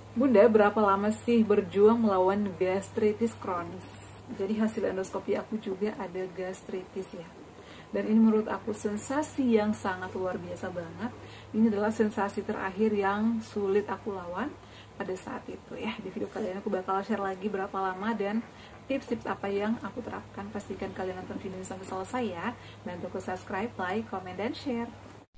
Bunda, berapa lama sih berjuang melawan gastritis kronis? Jadi hasil endoskopi aku juga ada gastritis ya. Dan ini menurut aku sensasi yang sangat luar biasa banget. Ini adalah sensasi terakhir yang sulit aku lawan pada saat itu ya. Di video kali ini aku bakal share lagi berapa lama dan tips-tips apa yang aku terapkan. Pastikan kalian nonton video ini sampai selesai ya. Bantu aku subscribe, like, comment, dan share.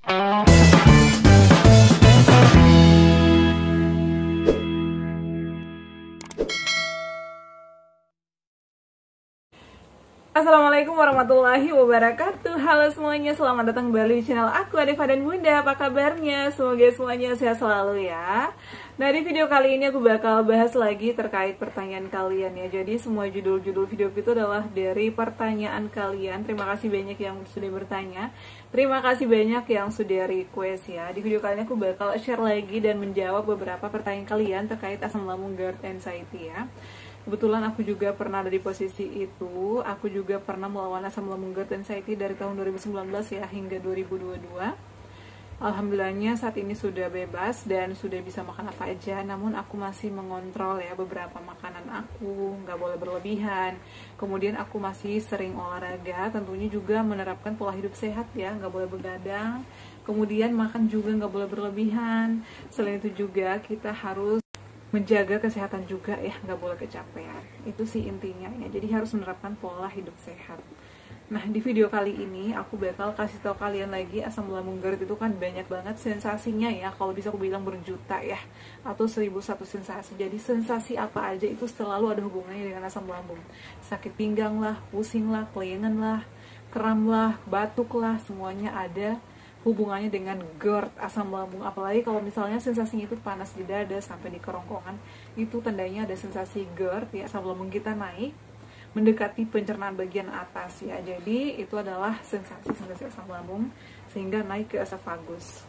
Assalamualaikum warahmatullahi wabarakatuh. Halo semuanya, selamat datang kembali di channel aku, Adeva dan Bunda. Apa kabarnya? Semoga semuanya sehat selalu ya. Nah, di video kali ini aku bakal bahas lagi terkait pertanyaan kalian ya. Jadi semua judul-judul video itu adalah dari pertanyaan kalian. Terima kasih banyak yang sudah bertanya. Terima kasih banyak yang sudah request ya. Di video kali ini aku bakal share lagi dan menjawab beberapa pertanyaan kalian terkait asam lambung GERD anxiety ya. Kebetulan aku juga pernah ada di posisi itu. Aku juga pernah melawan asam lambung GERD anxiety dari tahun 2019 ya hingga 2022. Alhamdulillahnya saat ini sudah bebas dan sudah bisa makan apa aja. Namun aku masih mengontrol ya beberapa makanan aku, nggak boleh berlebihan. Kemudian aku masih sering olahraga, tentunya juga menerapkan pola hidup sehat ya, nggak boleh begadang. Kemudian makan juga nggak boleh berlebihan. Selain itu juga kita harus menjaga kesehatan juga ya, nggak boleh kecapean. Itu sih intinya ya, jadi harus menerapkan pola hidup sehat. Nah, di video kali ini aku bakal kasih tahu kalian lagi asam lambung GERD itu kan banyak banget sensasinya ya, kalau bisa aku bilang berjuta ya, atau 1001 sensasi. Jadi sensasi apa aja itu selalu ada hubungannya dengan asam lambung. Sakit pinggang lah, pusing lah, kelayangan lah, kram lah, batuk lah, semuanya ada hubungannya dengan GERD, asam lambung. Apalagi kalau misalnya sensasinya itu panas di dada sampai di kerongkongan, itu tandanya ada sensasi GERD ya, asam lambung kita naik mendekati pencernaan bagian atas ya. Jadi itu adalah sensasi asam lambung sehingga naik ke esofagus.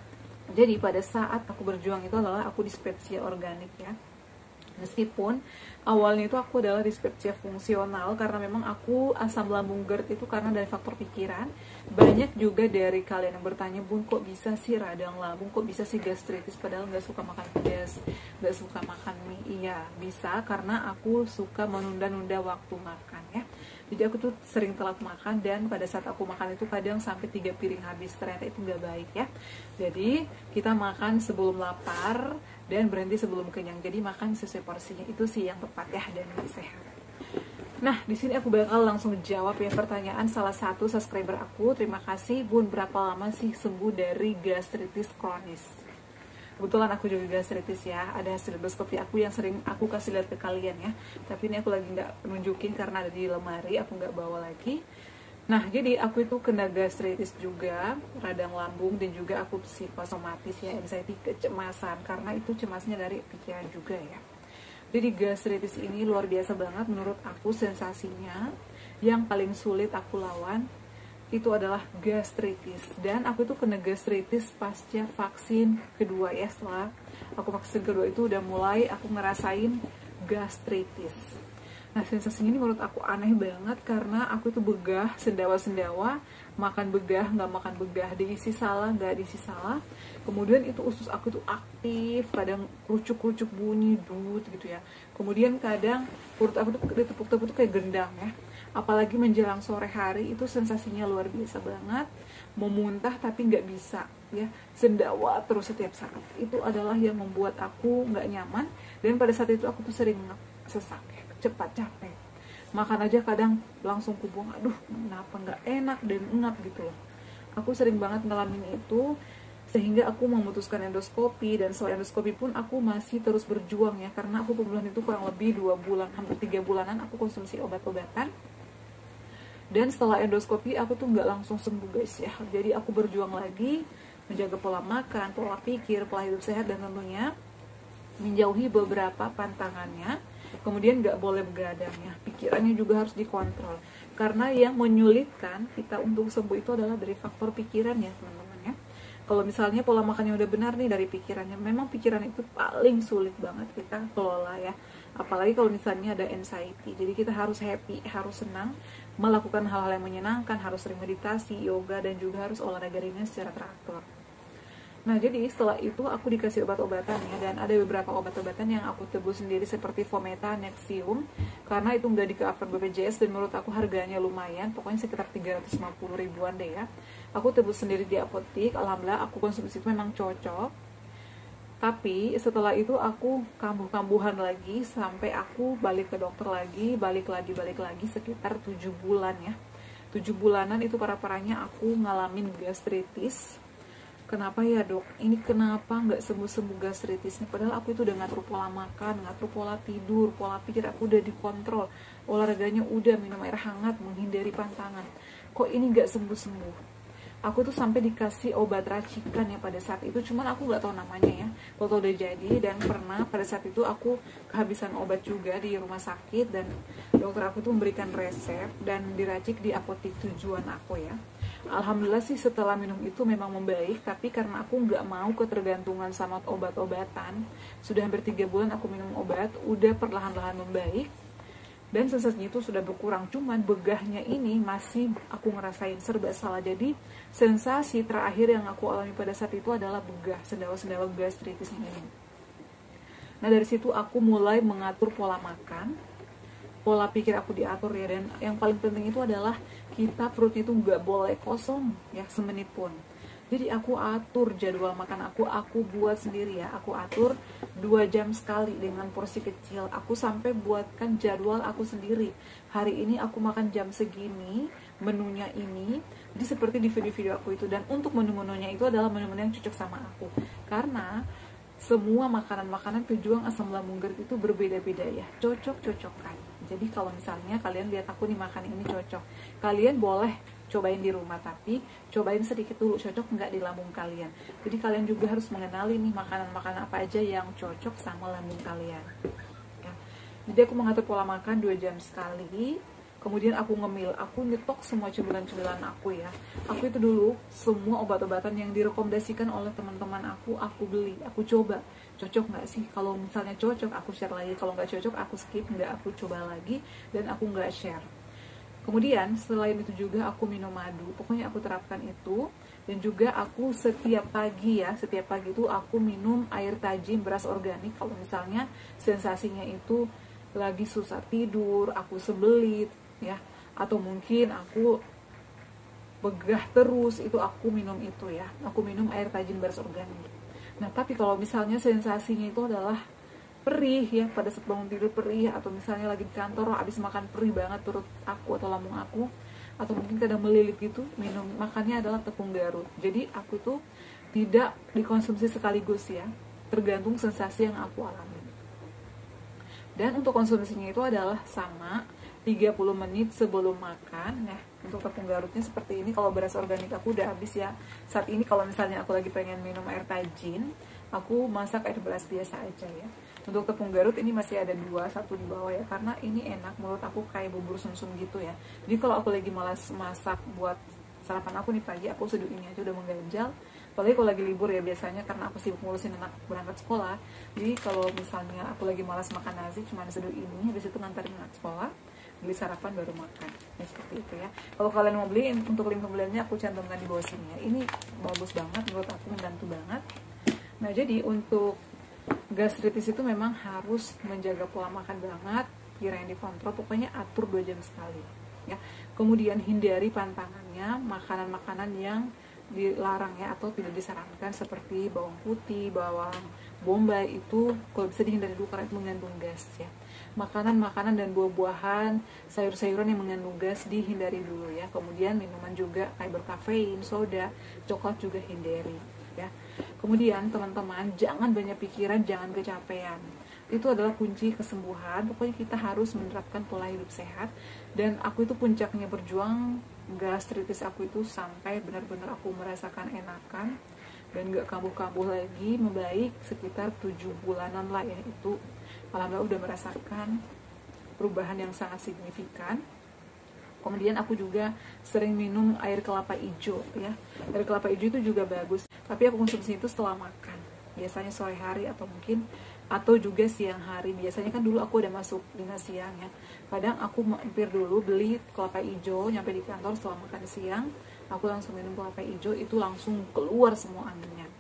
Jadi pada saat aku berjuang itu adalah aku dispepsia organik ya. Meskipun awalnya itu aku adalah dispepsia fungsional karena memang aku asam lambung GERD itu karena dari faktor pikiran. Banyak juga dari kalian yang bertanya, Bun, kok bisa sih radang lambung, kok bisa sih gastritis padahal nggak suka makan pedas, nggak suka makan mie. Iya, bisa karena aku suka menunda-nunda waktu makan ya. Jadi aku tuh sering telat makan dan pada saat aku makan itu kadang sampai 3 piring habis. Ternyata itu nggak baik ya. Jadi kita makan sebelum lapar dan berhenti sebelum kenyang. Jadi makan sesuai porsinya, itu sih yang tepat ya dan lebih sehat. Nah, di sini aku bakal langsung jawab ya pertanyaan salah satu subscriber aku. Terima kasih, Bun, berapa lama sih sembuh dari gastritis kronis? Kebetulan aku juga gastritis ya, ada hasil endoskopi aku yang sering aku kasih lihat ke kalian ya. Tapi ini aku lagi nggak nunjukin karena ada di lemari, aku nggak bawa lagi. Nah, jadi aku itu kena gastritis juga, radang lambung, dan juga aku psikosomatis ya, anxiety, kecemasan, karena itu cemasnya dari pikiran juga ya. Jadi gastritis ini luar biasa banget menurut aku sensasinya. Yang paling sulit aku lawan itu adalah gastritis, dan aku itu kena gastritis pasca vaksin kedua ya. Setelah aku vaksin kedua itu udah mulai aku ngerasain gastritis. Nah, sensasinya ini menurut aku aneh banget karena aku itu begah, sendawa-sendawa, makan begah, nggak makan begah, diisi salah, nggak diisi salah. Kemudian itu usus aku tuh aktif, kadang kerucuk-kerucuk bunyi, dut gitu ya. Kemudian kadang perut aku tuh ditepuk-tepuk tuh kayak gendang ya. Apalagi menjelang sore hari itu sensasinya luar biasa banget, mau muntah tapi nggak bisa ya, sendawa terus setiap saat. Itu adalah yang membuat aku nggak nyaman, dan pada saat itu aku tuh sering sesak ya, cepat capek. Makan aja kadang langsung kubuang, aduh kenapa nggak enak dan engap gitu loh. Aku sering banget ngalamin itu sehingga aku memutuskan endoskopi, dan setelah endoskopi pun aku masih terus berjuang ya, karena aku pemulihan itu kurang lebih 2 bulan, hampir 3 bulanan aku konsumsi obat-obatan. Dan setelah endoskopi aku tuh nggak langsung sembuh guys ya. Jadi aku berjuang lagi menjaga pola makan, pola pikir, pola hidup sehat, dan tentunya menjauhi beberapa pantangannya. Kemudian nggak boleh begadang ya, pikirannya juga harus dikontrol. Karena yang menyulitkan kita untuk sembuh itu adalah dari faktor pikiran ya teman-teman ya. Kalau misalnya pola makannya udah benar nih dari pikirannya, memang pikiran itu paling sulit banget kita kelola ya. Apalagi kalau misalnya ada anxiety. Jadi kita harus happy, harus senang, melakukan hal-hal yang menyenangkan, harus sering meditasi, yoga, dan juga harus olahraga ringan secara teratur. Nah, jadi setelah itu aku dikasih obat-obatan ya, dan ada beberapa obat-obatan yang aku tebus sendiri seperti Fometa, Nexium, karena itu nggak di cover BPJS dan menurut aku harganya lumayan, pokoknya sekitar 350 ribuan deh ya. Aku tebus sendiri di apotik, alhamdulillah aku konsumsi itu memang cocok. Tapi setelah itu aku kambuh-kambuhan lagi sampai aku balik ke dokter lagi, balik lagi sekitar 7 bulan ya. 7 bulanan itu parah-parahnya aku ngalamin gastritis. Kenapa ya dok? Ini kenapa nggak sembuh-sembuh gastritisnya? Padahal aku itu udah ngatur pola makan, ngatur pola tidur, pola pikir aku udah dikontrol. Olahraganya udah, minum air hangat, menghindari pantangan. Kok ini nggak sembuh-sembuh? Aku tuh sampai dikasih obat racikan ya pada saat itu, cuman aku nggak tahu namanya ya. Kalau udah jadi, dan pernah pada saat itu aku kehabisan obat juga di rumah sakit, dan dokter aku tuh memberikan resep dan diracik di apotik tujuan aku ya. Alhamdulillah sih setelah minum itu memang membaik, tapi karena aku nggak mau ketergantungan sama obat-obatan, sudah hampir 3 bulan aku minum obat, udah perlahan-lahan membaik, dan sensasinya itu sudah berkurang. Cuman begahnya ini masih aku ngerasain serba salah. Jadi sensasi terakhir yang aku alami pada saat itu adalah begah, sendawa-sendawa gastritis ini. Nah dari situ aku mulai mengatur pola makan, pola pikir aku diatur ya, dan yang paling penting itu adalah kita perutnya itu nggak boleh kosong ya semenit pun. Jadi aku atur jadwal makan aku buat sendiri ya, aku atur 2 jam sekali dengan porsi kecil. Aku sampai buatkan jadwal aku sendiri. Hari ini aku makan jam segini, menunya ini, jadi seperti di video-video aku itu. Dan untuk menu-menunya itu adalah menu-menu yang cocok sama aku, karena semua makanan-makanan pejuang asam lambung GERD itu berbeda-beda ya, cocok-cocokan. Jadi kalau misalnya kalian lihat aku nih makan ini cocok, kalian boleh cobain di rumah, tapi cobain sedikit dulu cocok nggak di lambung kalian. Jadi kalian juga harus mengenali nih makanan-makanan apa aja yang cocok sama lambung kalian ya. Jadi aku mengatur pola makan 2 jam sekali, kemudian aku ngemil, aku nyetok semua cemilan-cemilan aku ya. Aku itu dulu semua obat-obatan yang direkomendasikan oleh teman-teman aku beli, aku coba cocok nggak sih. Kalau misalnya cocok aku share lagi, kalau nggak cocok aku skip, nggak aku coba lagi, dan aku nggak share. Kemudian selain itu juga aku minum madu, pokoknya aku terapkan itu. Dan juga aku setiap pagi itu aku minum air tajin beras organik. Kalau misalnya sensasinya itu lagi susah tidur, aku sebelit ya, atau mungkin aku begah terus, itu aku minum itu ya, aku minum air tajin beras organik. Nah tapi kalau misalnya sensasinya itu adalah perih ya, pada saat bangun tidur perih, atau misalnya lagi di kantor habis makan perih banget perut aku atau lambung aku, atau mungkin kadang melilit gitu, minum makannya adalah tepung Garut. Jadi aku tuh tidak dikonsumsi sekaligus ya, tergantung sensasi yang aku alami. Dan untuk konsumsinya itu adalah sama 30 menit sebelum makan ya. Untuk tepung Garutnya seperti ini. Kalau beras organik aku udah habis ya. Saat ini kalau misalnya aku lagi pengen minum air tajin, aku masak air beras biasa aja ya. Untuk tepung Garut ini masih ada 2, 1 di bawah ya, karena ini enak menurut aku, kayak bubur sumsum gitu ya. Jadi kalau aku lagi malas masak buat sarapan aku nih pagi, aku seduh ini aja udah mengganjal. Apalagi kalau lagi libur ya, biasanya karena aku sibuk ngurusin anak berangkat sekolah. Jadi kalau misalnya aku lagi malas makan nasi, cuma seduh ini, habis itu nganterin anak sekolah, beli sarapan baru makan ya, seperti itu ya. Kalau kalian mau beli, untuk link pembeliannya aku cantumkan di bawah sini ya. Ini bagus banget menurut aku, membantu banget. Nah jadi untuk gastritis itu memang harus menjaga pola makan banget, kira yang dikontrol, pokoknya atur 2 jam sekali ya. Kemudian hindari pantangannya, makanan-makanan yang dilarang ya atau tidak disarankan seperti bawang putih, bawang bombay, itu kalau bisa dihindari dulu karena itu mengandung gas ya. Makanan-makanan dan buah-buahan, sayur-sayuran yang mengandung gas dihindari dulu ya. Kemudian minuman juga kayak berkafein, soda, coklat juga hindari ya. Kemudian teman-teman, jangan banyak pikiran, jangan kecapean. Itu adalah kunci kesembuhan. Pokoknya kita harus menerapkan pola hidup sehat. Dan aku itu puncaknya berjuang gastritis aku itu sampai benar-benar aku merasakan enakan dan gak kambuh-kambuh lagi, membaik sekitar 7 bulanan lah ya. Itu alhamdulillah udah merasakan perubahan yang sangat signifikan. Kemudian aku juga sering minum air kelapa hijau ya. Air kelapa hijau itu juga bagus, tapi aku konsumsi itu setelah makan, biasanya sore hari atau juga siang hari. Biasanya kan dulu aku udah masuk dinas siang ya, kadang aku mampir dulu beli kelapa hijau, nyampe di kantor setelah makan siang aku langsung minum kelapa hijau, itu langsung keluar semua anginnya.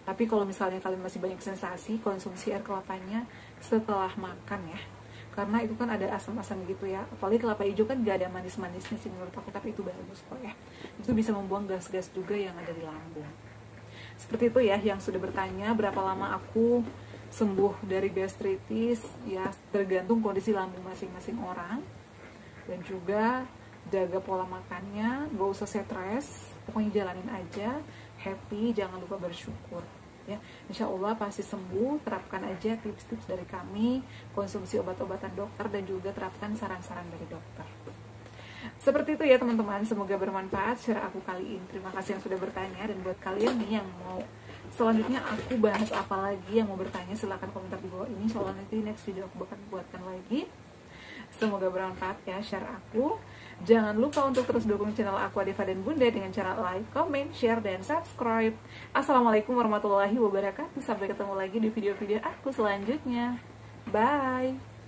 Tapi kalau misalnya kalian masih banyak sensasi, konsumsi air kelapanya setelah makan ya, karena itu kan ada asam-asam gitu ya. Apalagi kelapa hijau kan gak ada manis-manisnya sih menurut aku, tapi itu bagus kok ya. Itu bisa membuang gas-gas juga yang ada di lambung. Seperti itu ya, yang sudah bertanya berapa lama aku sembuh dari gastritis ya, tergantung kondisi lambung masing-masing orang. Dan juga jaga pola makannya, gak usah stres, pokoknya jalanin aja, happy, jangan lupa bersyukur ya. Insya Allah pasti sembuh. Terapkan aja tips-tips dari kami, konsumsi obat-obatan dokter, dan juga terapkan saran-saran dari dokter. Seperti itu ya teman-teman, semoga bermanfaat share aku kali ini. Terima kasih yang sudah bertanya, dan buat kalian nih yang mau selanjutnya aku bahas apa lagi, yang mau bertanya silahkan komentar di bawah ini. Soalnya nanti next video aku bakal buatkan lagi. Semoga bermanfaat ya share aku. Jangan lupa untuk terus dukung channel aku Adeva dan Bunda dengan cara like, comment, share, dan subscribe. Assalamualaikum warahmatullahi wabarakatuh. Sampai ketemu lagi di video-video aku selanjutnya. Bye.